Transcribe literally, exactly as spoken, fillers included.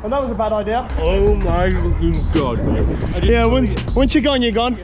Well, that was a bad idea. Oh my fucking god, mate. Yeah, once, once you're gone, you're gone.